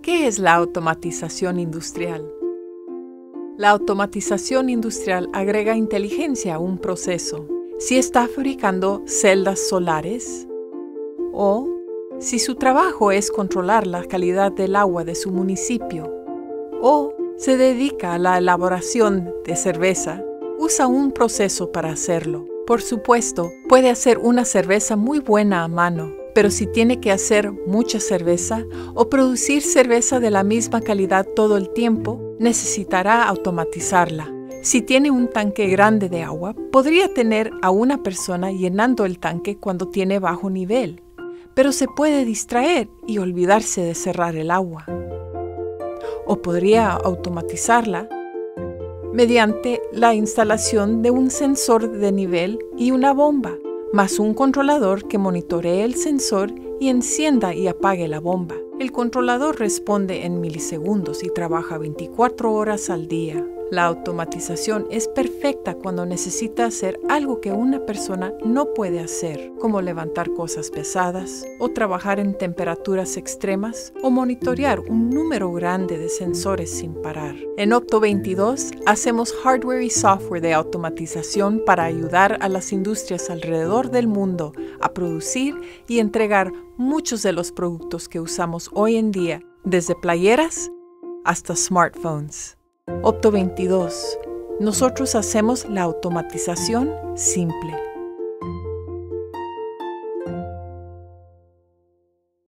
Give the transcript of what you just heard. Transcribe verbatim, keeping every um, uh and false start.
¿Qué es la automatización industrial? La automatización industrial agrega inteligencia a un proceso. Si está fabricando celdas solares o si su trabajo es controlar la calidad del agua de su municipio o se dedica a la elaboración de cerveza, usa un proceso para hacerlo. Por supuesto, puede hacer una cerveza muy buena a mano, pero si tiene que hacer mucha cerveza o producir cerveza de la misma calidad todo el tiempo, necesitará automatizarla. Si tiene un tanque grande de agua, podría tener a una persona llenando el tanque cuando tiene bajo nivel, pero se puede distraer y olvidarse de cerrar el agua. O podría automatizarla mediante la instalación de un sensor de nivel y una bomba, más un controlador que monitoree el sensor y encienda y apague la bomba. El controlador responde en milisegundos y trabaja veinticuatro horas al día. La automatización es perfecta cuando necesita hacer algo que una persona no puede hacer, como levantar cosas pesadas, o trabajar en temperaturas extremas, o monitorear un número grande de sensores sin parar. En Opto veintidós hacemos hardware y software de automatización para ayudar a las industrias alrededor del mundo a producir y entregar muchos de los productos que usamos hoy en día, desde playeras hasta smartphones. Opto veintidós. Nosotros hacemos la automatización simple.